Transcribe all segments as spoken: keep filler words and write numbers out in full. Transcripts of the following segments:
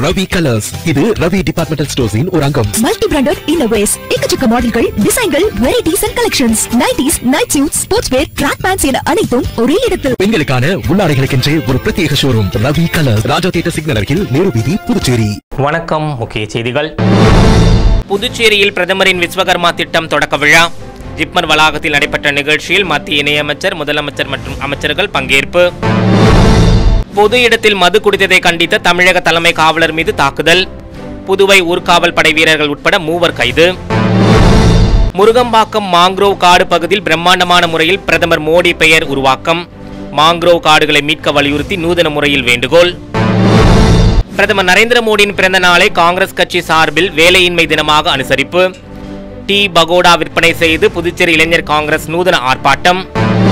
Ravi Colors. இது Ravi Departmental Stores இன் ஒரு அங்கம். Multi branded innovations, எக்கச்சக்க மாடல்கள், டிசைன்கள், varieties and collections, nighties, night suits, sportswear, track pants என அனைத்தும் ஒரே இடத்தில். பெண்களுக்கான உள்ளாடைகளுக்கென்றே ஒரு பிரத்யேக showroom Ravi Colors. Raja theatre signal அருகில் நேரு வீதி, புதுச்சேரி. வணக்கம். முக்கிய செய்திகள். புதுச்சேரியில் பிரதமரின் விஸ்வகர்மா திட்டம் தொடக்க விழா. ஜிப்மர் வளாகத்தில் நடைபெற்ற நிகழ்ச்சியில் மத்திய இணையமைச்சர், முதலமைச்சர் மற்றும் அமைச்சர்கள் பங்கேற்பு. பொது இடத்தில் மது குடித்ததை கண்டித்த தமிழக தலைமை காவலர் மீது தாக்குதல். புதுவை ஊர்காவல் படை வீரர்கள் உட்பட மூவர் கைது. முருகம்பாக்கம் மாங்க்ரோவ் காடு பகுதியில் பிரம்மாண்டமான முறையில் பிரதமர் மோடி பெயர் உருவாக்கம். மாங்க்ரோவ் காடுகளை மீட்க வலியுறுத்தி நூதன முறையில் வேண்டுகோள். பிரதமர் நரேந்திர மோடியின் பிறந்த நாளை காங்கிரஸ் கட்சி சார்பில் வேலையின்மை தினமாக அனுசரிப்பு. டீ பகோடா விற்பனை செய்து புதுச்சேரி இளைஞர் காங்கிரஸ் நூதன ஆர்ப்பாட்டம்.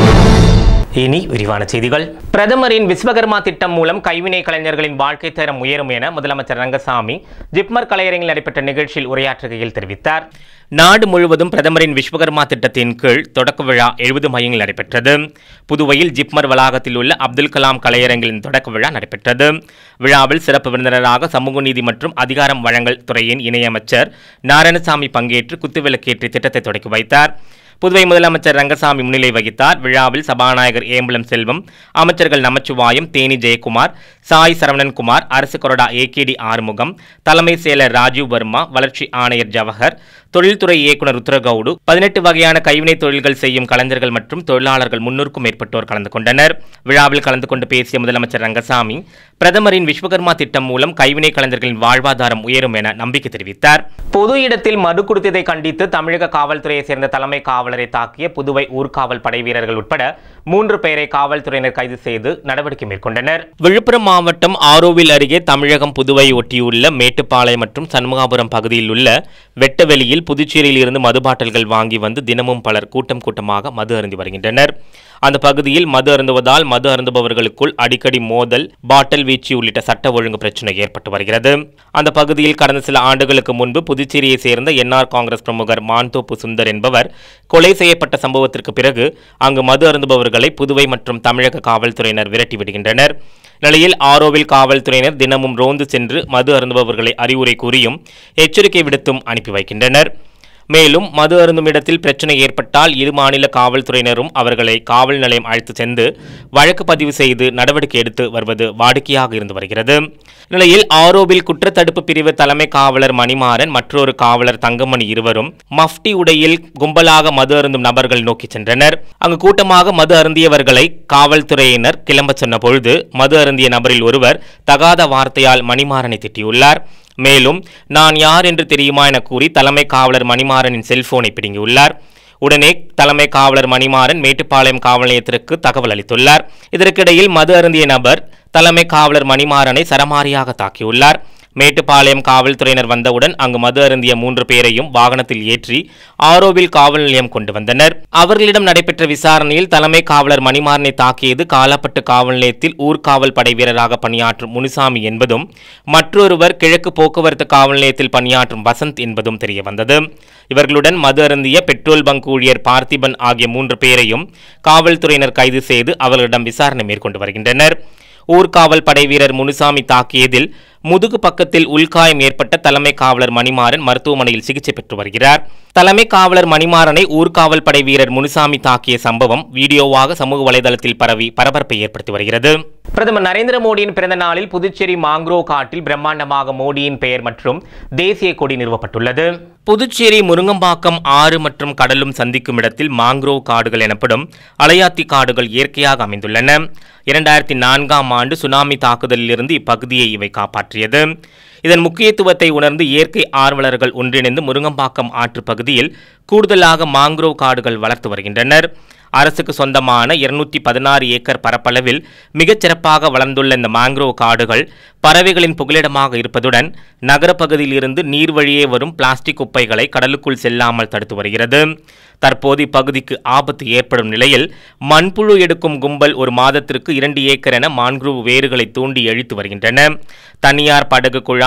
இனி விரிவான செய்திகள். பிரதமரின் விஸ்வகர்மா திட்டம் மூலம் கைவினை கலைஞர்களின் வாழ்க்கை தரம் உயரும் என முதலமைச்சர் ரங்கசாமி ஜிப்மர் கலையரங்கில் நடைபெற்ற நிகழ்ச்சியில் உரையாற்றுகையில் தெரிவித்தார். நாடு முழுவதும் பிரதமரின் விஸ்வகர்மா திட்டத்தின் கீழ் தொடக்க விழா எழுபது மையங்கள் நடைபெற்றது. புதுவையில் ஜிப்மர் வளாகத்தில் உள்ள அப்துல் கலாம் கலையரங்கின் தொடக்க விழா நடைபெற்றது. விழாவில் சிறப்பு விருந்தினராக சமூக நீதி மற்றும் அதிகாரம் வழங்கல் துறையின் இணையமைச்சர் நாராயணசாமி பங்கேற்று குத்துவிளக்கேற்றி திட்டத்தை தொடக்கி வைத்தார். புதுவை முதலமைச்சர் ரங்கசாமி முன்னிலை வகித்தார். விழாவில் சபாநாயகர் ஏம்பலம் செல்வம், அமைச்சர்கள் நமச்சிவாயம், தேனி ஜெயக்குமார், சாய் சரவணன்குமார், அரசு கொறடா ஏ கே டி ஆறுமுகம், தலைமை செயலர் ராஜீவ் வர்மா, வளர்ச்சி ஆணையர் ஜவஹர், தொழில்துறை இயக்குநர் ருத்ரகவுடு, பதினெட்டு வகையான கைவினை தொழில்கள் செய்யும் கலைஞர்கள் மற்றும் தொழிலாளர்கள் முன்னூறுக்கும் மேற்பட்டோர் கலந்து கொண்டனர். விழாவில் கலந்து கொண்டு பேசிய முதலமைச்சர் ரங்கசாமி பிரதமரின் விஸ்வகர்மா திட்டம் மூலம் கைவினை கலைஞர்களின் வாழ்வாதாரம் உயரும் என நம்பிக்கை தெரிவித்தார். பொது இடத்தில் மது குடித்ததை கண்டித்து தமிழக காவல்துறையை சேர்ந்த தலைமை காவலரை தாக்கிய புதுவை ஊர்காவல் படை வீரர்கள் உட்பட மூன்று பேரை காவல்துறையினர் கைது செய்து நடவடிக்கை மேற்கொண்டனர். விழுப்புரம் மாவட்டம் ஆரோவில் அருகே தமிழகம் புதுவை ஒட்டியுள்ள மேட்டுப்பாளையம் மற்றும் சண்முகாபுரம் பகுதியில் உள்ள வெட்டவெளியில் புதுச்சேரியில் இருந்து மது பாட்டில்கள் வாங்கி வந்து தினமும் பலர் கூட்டம் கூட்டமாக மது அருந்தி வருகின்றனர். அந்த பகுதியில் மது அருந்துவதால் மது அருந்துபவர்களுக்குள் அடிக்கடி மோதல், பாட்டில் வீச்சு உள்ளிட்ட சட்ட ஒழுங்கு பிரச்சனை ஏற்பட்டு வருகிறது. அந்த பகுதியில் கடந்த சில ஆண்டுகளுக்கு முன்பு புதுச்சேரியை சேர்ந்த என்ஆர் காங்கிரஸ் பிரமுகர் மான்தோப்பு சுந்தர் என்பவர் கொலை செய்யப்பட்ட சம்பவத்திற்கு பிறகு அங்கு மது அருந்துபவர்களை புதுவை மற்றும் தமிழக காவல்துறையினர் விரட்டி விடுகின்றனர். நிலையில் ஆரோவில் காவல்துறையினர் தினமும் ரோந்து சென்று மது அருந்துபவர்களை அறிவுரை கூறியும் எச்சரிக்கை விடுத்தும் அனுப்பி வைக்கின்றனர். மேலும் மது அருந்தும் இடத்தில் பிரச்சனை ஏற்பட்டால் இரு மாநில காவல்துறையினரும் அவர்களை காவல் நிலையம் அழைத்து சென்று வழக்கு பதிவு செய்து நடவடிக்கை எடுத்து வருவது வாடிக்கையாக இருந்து வருகிறது. நிலையில் ஆரோவில் குற்றத்தடுப்பு பிரிவு தலைமை காவலர் மணிமாறன், மற்றொரு காவலர் தங்கமணி இருவரும் மஃப்டி உடையில் கும்பலாக மது அருந்தும் நபர்கள் நோக்கி சென்றனர். அங்கு கூட்டமாக மது அருந்தியவர்களை காவல்துறையினர் கிளம்ப சொன்ன பொழுது மது அருந்திய நபரில் ஒருவர் தகாத வார்த்தையால் மணிமாறனை திட்டியுள்ளார். மேலும் நான் யார் என்று தெரியுமா என கூறி தலைமை காவலர் மணிமாறனின் செல்போனை பிடுங்கியுள்ளார். உடனே தலைமை காவலர் மணிமாறன் மேட்டுப்பாளையம் காவல் நிலையத்திற்கு தகவல் அளித்துள்ளார். இதற்கிடையில் மது அருந்திய நபர் தலைமை காவலர் மணிமாறனை சரமாரியாக தாக்கியுள்ளார். மேட்டுப்பாளையம் காவல்துறையினர் வந்தவுடன் அங்கு மது அருந்திய மூன்று பேரையும் வாகனத்தில் ஏற்றி ஆரோவில் காவல் நிலையம் கொண்டு வந்தனர். அவர்களிடம் நடைபெற்ற விசாரணையில் தலைமை காவலர் மணிமாறனை தாக்கியது காலாப்பட்டு காவல் நிலையத்தில் ஊர்காவல் படை வீரராக பணியாற்றும் முனுசாமி என்பதும், மற்றொருவர் கிழக்கு போக்குவரத்து காவல் நிலையத்தில் பணியாற்றும் வசந்த் என்பதும் தெரியவந்தது. இவர்களுடன் மது அருந்திய பெட்ரோல் பங்க் ஊழியர் பார்த்திபன் ஆகிய மூன்று பேரையும் காவல்துறையினர் கைது செய்து அவர்களிடம் விசாரணை மேற்கொண்டு வருகின்றனர். ஊர்காவல் படை வீரர் முனுசாமி தாக்கியதில் முதுகு பக்கத்தில் உள்காயம் ஏற்பட்ட தலைமை காவலர் மணிமாறன் மருத்துவமனையில் சிகிச்சை பெற்று வருகிறார். தலைமை காவலர் மணிமாறனை ஊர்காவல் படை வீரர் முனுசாமி தாக்கிய சம்பவம் வீடியோவாக சமூக வலைதளத்தில் பரவி பரபரப்பை ஏற்படுத்தி வருகிறது. பிரதமர் நரேந்திர மோடியின் பிறந்த நாளில் புதுச்சேரி மாங்க்ரோவ் காட்டில் பிரம்மாண்டமாக மோடியின் பெயர் மற்றும் தேசிய கொடி நிறுவப்பட்டுள்ளது. புதுச்சேரி முருங்கம்பாக்கம் ஆறு மற்றும் கடலும் சந்திக்கும் இடத்தில் மாங்க்ரோவ் காடுகள் எனப்படும் அலையாத்தி காடுகள் இயற்கையாக அமைந்துள்ளன. இரண்டாயிரத்தி நான்காம் ஆண்டு சுனாமி தாக்குதலில் இருந்து இப்பகுதியை இவை காப்பாற்றியது. இதன் முக்கியத்துவத்தை உணர்ந்து இயற்கை ஆர்வலர்கள் ஒன்றிணைந்து முருங்கம்பாக்கம் ஆற்று பகுதியில் கூடுதலாக மாங்க்ரோவ் காடுகள் வளர்த்து வருகின்றனர். அரசுக்கு சொந்தமான இருநூற்றி பதினாறு ஏக்கர் பரப்பளவில் மிகச்சிறப்பாக வளர்ந்துள்ள இந்த மாங்க்ரோவ் காடுகள் பறவைகளின் புகலிடமாக இருப்பதுடன் நகரப்பகுதியில் இருந்து நீர் வழியே வரும் பிளாஸ்டிக் குப்பைகளை கடலுக்குள் செல்லாமல் தடுத்து வருகிறது. தற்போது இப்பகுதிக்கு ஆபத்து ஏற்படும் நிலையில் மண்புழு எடுக்கும் கும்பல் ஒரு மாதத்திற்கு இரண்டு ஏக்கர் என மான்க்ரோவ் வேர்களை தூண்டி அழித்து வருகின்றன. தனியார் படகு குழாம்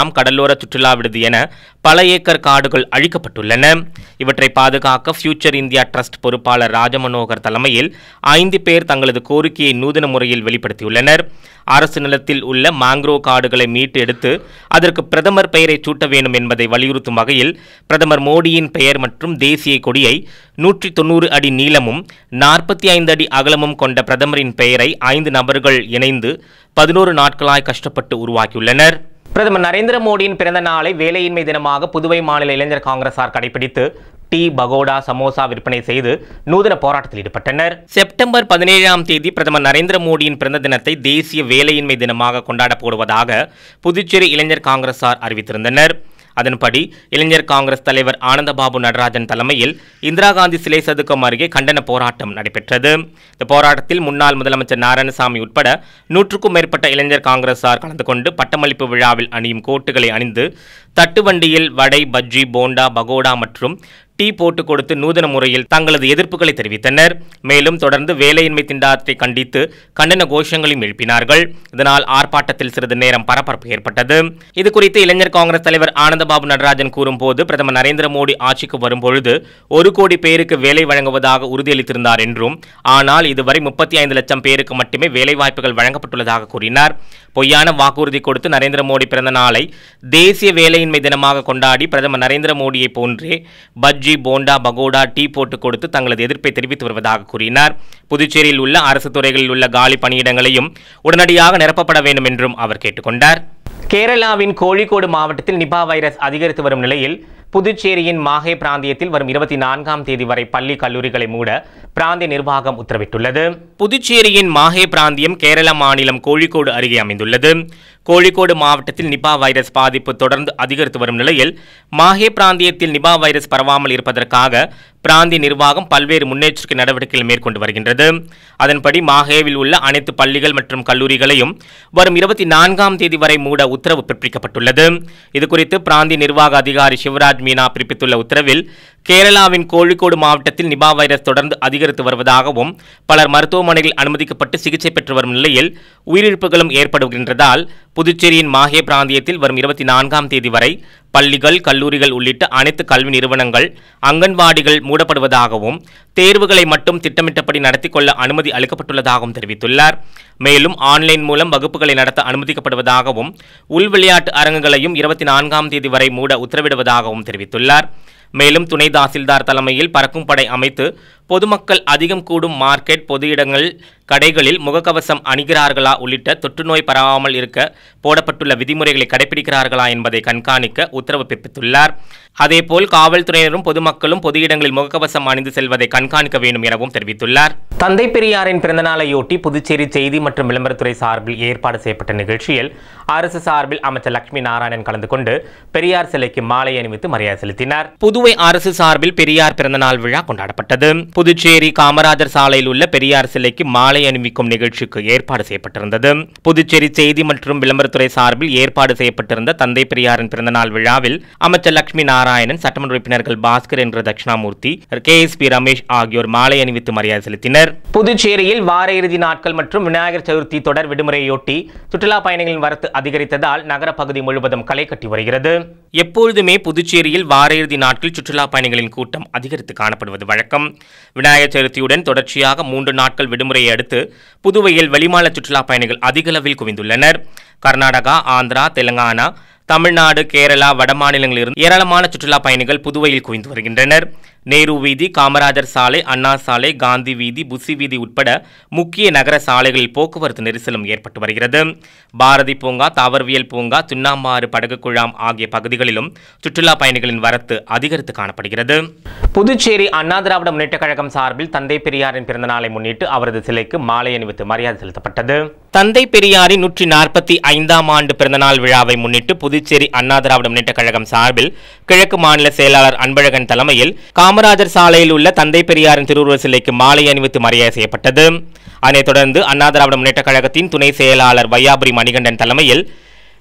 குழாம், கடலோர சுற்றுலா விடுதி என பல ஏக்கர் காடுகள் அழிக்கப்பட்டுள்ளன. இவற்றை பாதுகாக்க ஃபியூச்சர் இந்தியா ட்ரஸ்ட் பொறுப்பாளர் ராஜமனோகர் தலைமையில் ஐந்து பேர் தங்களது கோரிக்கையை நூதன முறையில் வெளிப்படுத்தியுள்ளனர். அரசு நிலத்தில் உள்ள மாங்க்ரோவ் காடுகளை மீட்டு எடுத்து அதற்கு பிரதமர் பெயரை சூட்ட வேண்டும் என்பதை வலியுறுத்தும் வகையில் பிரதமர் மோடியின் பெயர் மற்றும் தேசிய கொடியை நூற்றி தொன்னூறு அடி நீளமும் நாற்பத்தி ஐந்து அடி அகலமும் கொண்ட பிரதமரின் பெயரை ஐந்து நபர்கள் இணைந்து பதினோரு நாட்களாய் கஷ்டப்பட்டு உருவாக்கியுள்ளனர். பிரதமர் நரேந்திர மோடியின் பிறந்த நாளை வேலையின்மை தினமாக புதுவை மாநில இளைஞர் காங்கிரசார் கடைபிடித்து டீ, பகோடா, சமோசா விற்பனை செய்து நூதன போராட்டத்தில் ஈடுபட்டனர். செப்டம்பர் பதினேழாம் தேதி பிரதமர் நரேந்திர மோடியின் பிறந்த தினத்தை தேசிய வேலையின்மை தினமாக கொண்டாடப்படுவதாக புதுச்சேரி இளைஞர் காங்கிரசார் அறிவித்திருந்தனர். அதன்படி இளைஞர் காங்கிரஸ் தலைவர் ஆனந்தபாபு நடராஜன் தலைமையில் இந்திரா காந்தி சிலை சதுக்கம் அருகே கண்டன போராட்டம் நடைபெற்றது. இந்த போராட்டத்தில் முன்னாள் முதலமைச்சர் நாராயணசாமி உட்பட நூற்றுக்கும் மேற்பட்ட இளைஞர் காங்கிரசார் கலந்து கொண்டு பட்டமளிப்பு விழாவில் அணியும் கோட்டுகளை அணிந்து தட்டுவண்டியில் வடை, பஜ்ஜி, போண்டா, பகோடா மற்றும் டீ போட்டு கொடுத்து நூதன முறையில் தங்களது எதிர்ப்புகளை தெரிவித்தனர். மேலும் தொடர்ந்து வேலையின்மை திண்டாட்டத்தை கண்டித்து கண்டன கோஷங்களையும் எழுப்பினார்கள். இதனால் ஆர்ப்பாட்டத்தில் சிறிது நேரம் பரபரப்பு ஏற்பட்டது. இதுகுறித்து இளைஞர் காங்கிரஸ் தலைவர் ஆனந்தபாபு நடராஜன் கூறும்போது, பிரதமர் நரேந்திர மோடி ஆட்சிக்கு வரும்பொழுது ஒரு கோடி பேருக்கு வேலை வழங்குவதாக உறுதியளித்திருந்தார் என்றும், ஆனால் இதுவரை முப்பத்தி ஐந்து லட்சம் பேருக்கு மட்டுமே வேலைவாய்ப்புகள் வழங்கப்பட்டுள்ளதாக கூறினார். பொய்யான வாக்குறுதி கொடுத்து நரேந்திர மோடி பிறந்த நாளை தேசிய வேலையின்மை தினமாக கொண்டாடி பிரதமர் நரேந்திர மோடியை போன்றே பஜ்ஜி, போண்டா, பகோடா, டீ போட்டு கொடுத்து தங்களது எதிர்ப்பை தெரிவித்து வருவதாக கூறினார். புதுச்சேரியில் உள்ள அரசு துறைகளில் உள்ள காலி பணியிடங்களையும் உடனடியாக நிரப்பப்பட வேண்டும் என்றும் அவர் கேட்டுக்கொண்டார். கேரளாவின் கோழிக்கோடு மாவட்டத்தில் நிபா வைரஸ் அதிகரித்து வரும் நிலையில் புதுச்சேரியின் மாஹே பிராந்தியத்தில் வரும் இருபத்தி நான்காம் தேதி வரை பள்ளி, கல்லூரிகளை மூட பிராந்திய நிர்வாகம் உத்தரவிட்டுள்ளது. புதுச்சேரியின் மாஹே பிராந்தியம் கேரள மாநிலம் கோழிக்கோடு அருகே அமைந்துள்ளது. கோழிக்கோடு மாவட்டத்தில் நிபா வைரஸ் பாதிப்பு தொடர்ந்து அதிகரித்து வரும் நிலையில் மாஹே பிராந்தியத்தில் நிபா வைரஸ் பரவாமல் இருப்பதற்காக பிராந்திய நிர்வாகம் பல்வேறு முன்னெச்சரிக்கை நடவடிக்கைகள் மேற்கொண்டு வருகின்றது. அதன்படி மாஹேவில் உள்ள அனைத்து பள்ளிகள் மற்றும் கல்லூரிகளையும் வரும் இருபத்தி நான்காம் தேதி வரை மூட உத்தரவு பிறப்பிக்கப்பட்டுள்ளது. இதுகுறித்து பிராந்திய நிர்வாக அதிகாரி சிவராஜ் மீனா பிறப்பித்துள்ள உத்தரவில், கேரளாவின் கோழிக்கோடு மாவட்டத்தில் நிபா வைரஸ் தொடர்ந்து அதிகரித்து வருவதாகவும் பலர் மருத்துவமனையில் அனுமதிக்கப்பட்டு சிகிச்சை பெற்று வரும் நிலையில் உயிரிழப்புகளும் ஏற்படுகின்றதால் புதுச்சேரியின் மாஹே பிராந்தியத்தில் வரும் இருபத்தி நான்காம் தேதி வரை பள்ளிகள், கல்லூரிகள் உள்ளிட்ட அனைத்து கல்வி நிறுவனங்கள், அங்கன்வாடிகள் மூடப்படுவதாகவும் தேர்வுகளை மட்டும் திட்டமிட்டபடி நடத்தி கொள்ள அனுமதி அளிக்கப்பட்டுள்ளதாகவும் தெரிவித்துள்ளார். மேலும் ஆன்லைன் மூலம் வகுப்புகளை நடத்த அனுமதிக்கப்படுவதாகவும் உள் விளையாட்டு அரங்குகளையும் இருபத்தி நான்காம் தேதி வரை மூட உத்தரவிடுவதாகவும் தெரிவித்துள்ளார். மேலும் துணை தாசில்தார் தலைமையில் பறக்கும் படை அமைத்து பொதுமக்கள் அதிகம் கூடும் மார்க்கெட், பொது இடங்கள், கடைகளில் முகக்கவசம் அணிகிறார்களா உள்ளிட்ட தொற்று நோய் பரவாமல் இருக்க போடப்பட்டுள்ள விதிமுறைகளை கடைபிடிக்கிறார்களா என்பதை கண்காணிக்க உத்தரவு பிறப்பித்துள்ளார். அதேபோல் காவல்துறையினரும் பொதுமக்களும் பொது இடங்களில் முகக்கவசம் அணிந்து செல்வதை கண்காணிக்க வேண்டும் எனவும் தெரிவித்துள்ளார். தந்தை பெரியாரின் பிறந்தநாளையொட்டி புதுச்சேரி செய்தி மற்றும் விளம்பரத்துறை சார்பில் ஏற்பாடு செய்யப்பட்ட நிகழ்ச்சியில் அரசு சார்பில் அமைச்சர் லட்சுமி நாராயணன் கலந்து கொண்டு பெரியார் சிலைக்கு மாலை அணிவித்து மரியாதை செலுத்தினார். புதுவை அரசு சார்பில் பெரியார் பிறந்தநாள் விழா கொண்டாடப்பட்டது. புதுச்சேரி காமராஜர் சாலையில் உள்ள பெரியார் சிலைக்கு மாலை அணிவிக்கும் நிகழ்ச்சிக்கு ஏற்பாடு செய்யப்பட்டிருந்தது. புதுச்சேரி செய்தி மற்றும் விளம்பரத்துறை சார்பில் ஏற்பாடு செய்யப்பட்டிருந்த தந்தை பெரியாரின் பிறந்தநாள் விழாவில் அமைச்சர் லட்சுமி நாராயணன், சட்டமன்ற உறுப்பினர்கள் பாஸ்கர் என்ற Dakshinamurthy, K S P Ramesh ஆகியோர் மாலை அணிவித்து மரியாதை செலுத்தினர். புதுச்சேரியில் வார இறுதி நாட்கள் மற்றும் விநாயகர் சதுர்த்தி தொடர் விடுமுறையொட்டி சுற்றுலா பயணிகளின் வரத்து அதிகரித்ததால் நகர பகுதி முழுவதும் களை கட்டி வருகிறது. எப்பொழுதுமே புதுச்சேரியில் வார இறுதி நாட்கள் சுற்றுலா பயணிகளின் கூட்டம் அதிகரித்து காணப்படுவது வழக்கம். விநாயகர் சதுர்த்தியுடன் தொடர்ச்சியாக மூன்று நாட்கள் விடுமுறையை அடுத்து புதுவையில் வெளிமாநில சுற்றுலா பயணிகள் அதிக அளவில் குவிந்துள்ளனர். கர்நாடகா, ஆந்திரா, தெலுங்கானா, தமிழ்நாடு, கேரளா, வடமாநிலங்களிலிருந்து ஏராளமான சுற்றுலா பயணிகள் புதுவையில் குவிந்து வருகின்றனர். நேரு வீதி, காமராஜர் சாலை, அண்ணா சாலை, காந்தி வீதி, புசி வீதி உட்பட முக்கிய நகர சாலைகளில் போக்குவரத்து நெரிசலும் ஏற்பட்டு வருகிறது. பாரதி பூங்கா, தாவரவியல் பூங்கா, சுண்ணாம்பாறு படகு குழாம் ஆகிய பகுதிகளிலும் சுற்றுலா பயணிகளின் வரத்து அதிகரித்து காணப்படுகிறது. புதுச்சேரி அண்ணா திராவிட முன்னேற்ற கழகம் சார்பில் தந்தை பெரியாரின் பிறந்தநாளை முன்னிட்டு அவரது சிலைக்கு மாலை அணிவித்து மரியாதை செலுத்தப்பட்டது. தந்தை பெரியாரின் நூற்றி நாற்பத்தி ஐந்தாம் ஆண்டு பிறந்தநாள் விழாவை முன்னிட்டு புதுச்சேரி அண்ணா திராவிட முன்னேற்ற கழகம் சார்பில் கிழக்கு மாநில செயலாளர் அன்பழகன் தலைமையில் காமராஜர் சாலையில் உள்ள தந்தை பெரியாரின் திருவுருவ சிலைக்கு மாலை அணிவித்து மரியாதை செய்யப்பட்டது. அதனைத் தொடர்ந்து அண்ணா திராவிட முன்னேற்ற கழகத்தின் துணை செயலாளர் வையாபுரி மணிகண்டன் தலைமையில்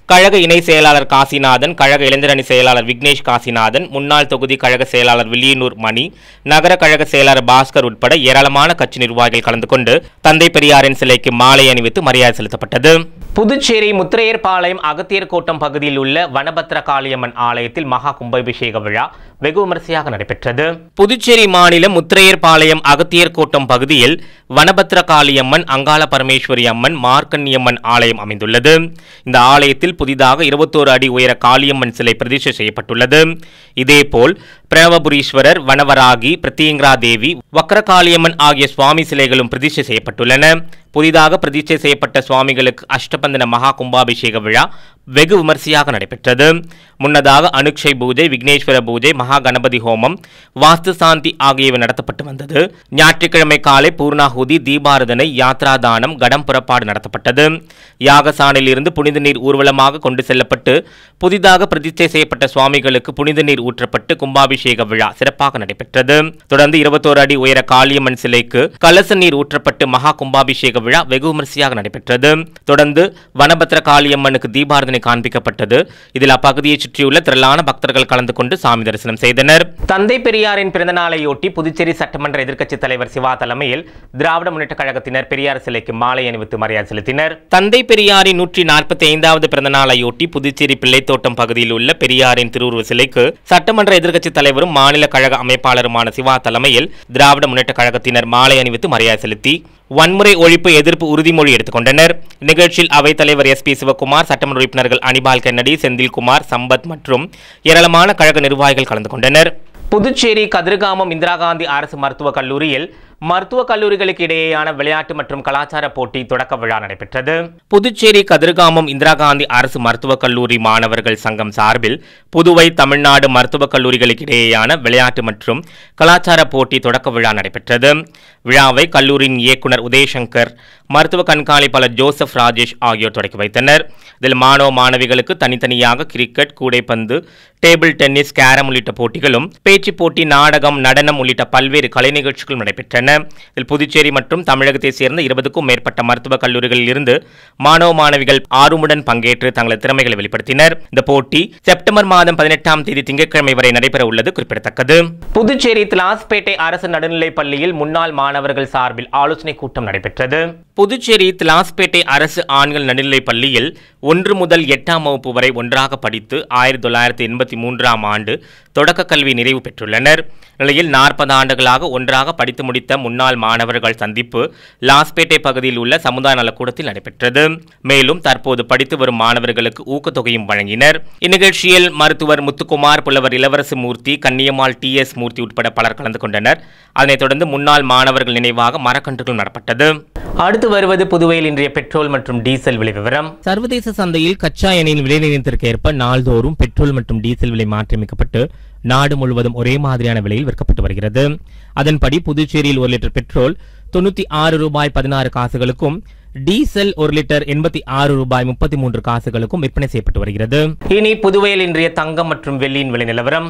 கழக இணை செயலாளர் காசிநாதன், கழக இளைஞரணி செயலாளர் விக்னேஷ் காசிநாதன், முன்னாள் தொகுதி கழக செயலாளர் வில்லியனூர் மணி, நகர கழக செயலாளர் பாஸ்கர் உட்பட ஏராளமான கட்சி நிர்வாகிகள் கலந்து கொண்டு தந்தை பெரியாரின் சிலைக்கு மாலை அணிவித்து மரியாதை செலுத்தப்பட்டது. புதுச்சேரி முத்திரையர்பாளையம் அகத்தியர் கோட்டம் பகுதியில் உள்ள வனபத்ர காளியம்மன் ஆலயத்தில் மகா கும்பாபிஷேக விழா வெகு விமரிசையாக நடைபெற்றது. புதுச்சேரி மாநிலம் முத்திரையர்பாளையம் அகத்தியர் கோட்டம் பகுதியில் வனபத்ர காளியம்மன், அங்காள பரமேஸ்வரி அம்மன், மார்க்கண்யம்மன் ஆலயம் அமைந்துள்ளது. இந்த ஆலயத்தில் புதிதாக இருபத்தோரு அடி உயர காளியம்மன் சிலை பிரதிஷ்டை செய்யப்பட்டுள்ளது. இதேபோல் பிரேமபுரீஸ்வரர், வனவராகி, பிரத்யங்கரா தேவி, வக்ரகாளியம்மன் ஆகிய சுவாமி சிலைகளும் பிரதிஷ்டை செய்யப்பட்டுள்ளன. புதிதாக பிரதிஷ்டை செய்யப்பட்ட சுவாமிகளுக்கு அஷ்டபந்தன மகா கும்பாபிஷேக விழா வெகு விமரிசையாக நடைபெற்றது. முன்னதாக அனுக்ஷை பூஜை, விக்னேஸ்வர பூஜை, மகா கணபதி ஹோமம், வாஸ்து சாந்தி ஆகியவை நடத்தப்பட்டு வந்தது. ஞாயிற்றுக்கிழமை காலை பூர்ணாகுதி, தீபாரதனை, யாத்ரா தானம், கடம் புறப்பாடு நடத்தப்பட்டது. யாகசானில் இருந்து புனித நீர் ஊர்வலமாக கொண்டு செல்லப்பட்டு புதிதாக பிரதிஷ்டை செய்யப்பட்ட சுவாமிகளுக்கு புனித நீர் ஊற்றப்பட்டு கும்பாபிஷேக விழா சிறப்பாக நடைபெற்றது. தொடர்ந்து இருபத்தோரு அடி உயர காளியம்மன் சிலைக்கு கலச நீர் ஊற்றப்பட்டு மகா கும்பாபிஷேக விழா வெகு விமரிசையாக நடைபெற்றது. தொடர்ந்து வனபத்ர காளியம்மனுக்கு தீபாரதனை காண்பிக்கப்பட்டது. இதில் அப்பகுதியை சுற்றியுள்ள திரளான பக்தர்கள் கலந்து கொண்டு சாமி தரிசனம் செய்தனர். தந்தை பெரியாரின் பிறந்த நாளையொட்டி புதுச்சேரி சட்டமன்ற எதிர்க்கட்சித் தலைவர் சிவா தலைமையில் திராவிட முன்னேற்ற கழகத்தினர் பெரியார் சிலைக்கு மாலை அணிவித்து மரியாதை செலுத்தினர். தந்தை பெரியாரின் நூற்றி நாற்பத்தி ஐந்தாவது பிறந்த நாளையொட்டி புதுச்சேரி பிள்ளைத்தோட்டம் பகுதியில் உள்ள பெரியாரின் திருவுருவ சிலைக்கு சட்டமன்ற எதிர்க்கட்சித் தலைவரும் மாநில கழக அமைப்பாளருமான சிவா தலைமையில் திராவிட முன்னேற்ற கழகத்தினர் மாலை அணிவித்து மரியாதை செலுத்தி வன்முறை ஒழிப்பு எதிர்ப்பு உறுதிமொழி எடுத்துக் கொண்டனர். நிகழ்ச்சியில் அவைத் தலைவர் எஸ் பி சிவகுமார், சட்டமன்ற உறுப்பினர்கள் அனிபால் கென்னடி, செந்தில்குமார், சம்பத் மற்றும் ஏராளமான கழக நிர்வாகிகள் கலந்து கொண்டனர். புதுச்சேரி கதிர்காமம் இந்திரா காந்தி அரசு மருத்துவக் கல்லூரியில் மருத்துவக் கல்லூரிகளுக்கு இடையேயான விளையாட்டு மற்றும் கலாச்சார போட்டி தொடக்க விழா நடைபெற்றது. புதுச்சேரி கதிர்காமம் இந்திரா காந்தி அரசு மருத்துவக் கல்லூரி மாணவர்கள் சங்கம் சார்பில் புதுவை, தமிழ்நாடு மருத்துவக் கல்லூரிகளுக்கு இடையேயான விளையாட்டு மற்றும் கலாச்சார போட்டி தொடக்க விழா நடைபெற்றது. விழாவை கல்லூரியின் இயக்குனர் உதயசங்கர், மருத்துவ கண்காணிப்பாளர் ஜோசப் ராஜேஷ் ஆகியோர் தொடக்கி வைத்தனர். இதில் மாணவ மாணவிகளுக்கு தனித்தனியாக கிரிக்கெட், கூடைப்பந்து, டேபிள் டென்னிஸ், கேரம் உள்ளிட்ட போட்டிகளும், பேச்சு போட்டி, நாடகம், நடனம் உள்ளிட்ட பல்வேறு கலை நிகழ்ச்சிகளும் நடைபெற்றன. இதில் புதுச்சேரி மற்றும் தமிழகத்தை சேர்ந்த இருபதுக்கும் மேற்பட்ட மருத்துவக் கல்லூரிகளில் இருந்து மாணவ மாணவிகள் ஆர்வமுடன் பங்கேற்று தங்களது திறமைகளை வெளிப்படுத்தினர். இந்த போட்டி செப்டம்பர் மாதம் பதினெட்டாம் தேதி திங்கட்கிழமை வரை நடைபெற உள்ளது குறிப்பிடத்தக்கது. புதுச்சேரி திலாஸ்பேட்டை அரசு நடுநிலைப் பள்ளியில் முன்னாள் மாணவர்கள் சார்பில் ஆலோசனை கூட்டம் நடைபெற்றது. புதுச்சேரி திலாஸ்பேட்டை அரசு ஆண்கள் நடுநிலைப் பள்ளியில் ஒன்று முதல் எட்டாம் வகுப்பு வரை ஒன்றாக படித்து ஆயிரத்தி தொள்ளாயிரத்தி எண்பத்தி மூன்றாம் ஆண்டு தொடக்க கல்வி நிறைவு பெற்றுள்ளனர். நிலையில் நாற்பது ஆண்டுகளாக ஒன்றாக படித்து முடித்த முன்னாள் மாணவர்கள் சந்திப்பு லாஸ்பேட்டை பகுதியில் உள்ள சமுதாய நலக்கூடத்தில் நடைபெற்றது. மேலும் தற்போது படித்து வரும் மாணவர்களுக்கு ஊக்கத்தொகையும் வழங்கினர். இந்நிகழ்ச்சியில் மருத்துவர் முத்துக்குமார், புலவர் இளவரசு மூர்த்தி, கன்னியம்மாள் டி எஸ் மூர்த்தி உட்பட பலர் கலந்து கொண்டனர். அதனைத் தொடர்ந்து முன்னாள் மாணவர்கள் நினைவாக மரக்கன்றுகள் நடப்பட்டது. அடுத்து வருவது புதுவையில் இன்றைய பெட்ரோல் மற்றும் டீசல் விலை விவரம். சர்வதேச சந்தையில் கச்சா எண்ணெயின் விலை நிர்ணயத்திற்கு ஏற்ப நாள்தோறும் பெட்ரோல் மற்றும் டீசல் விலை மாற்றியமைக்கப்பட்டு நாடு முழுவதும் ஒரே மாதிரியான விலையில் விற்கப்பட்டு வருகிறது. அதன்படி புதுச்சேரியில் ஒரு லிட்டர் பெட்ரோல் தொண்ணூத்தி ஆறு ரூபாய் பதினாறு காசுகளுக்கும், டீசல் ஒரு லிட்டர் எண்பத்தி ஆறு ரூபாய் முப்பத்தி மூன்று காசுகளுக்கும் விற்பனை செய்யப்பட்டு வருகிறது. இனி புதுவையில் இன்றைய தங்கம் மற்றும் வெள்ளியின் விலை நிலவரம்.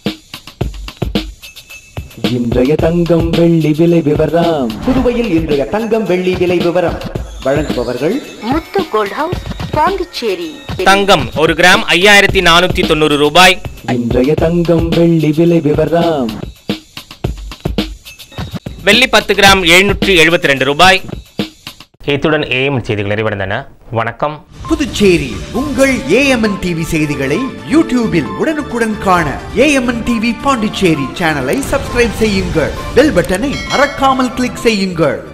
இன்றைய தங்கம் வெள்ளி விலை விவரம். புதுவையில் இன்றைய தங்கம் வெள்ளி விலை விவரம் வழங்குபவர்கள் முத்து கோல்ட் ஹவுஸ், பாண்டிச்சேரி. தங்கம் ஒரு கிராம் ஐயாயிரத்தி நானூத்தி தொண்ணூறு ரூபாய். இன்றைய தங்கம் வெள்ளி விலை விவரம். வெள்ளி பத்து கிராம் எழுநூற்றி எழுபத்தி ரெண்டு ரூபாய். இத்துடன் ஏஎம்என் செய்திகள் நிறைவடைந்தன. வணக்கம். புதுச்சேரி உங்கள் ஏஎம்என் டிவி செய்திகளை யூடியூபில் உடனுக்குடன் காண ஏஎம்என் டிவி பாண்டிச்சேரி சேனலை சப்ஸ்கிரைப் செய்யுங்கள். பெல் பட்டனை மறக்காமல் கிளிக் செய்யுங்கள்.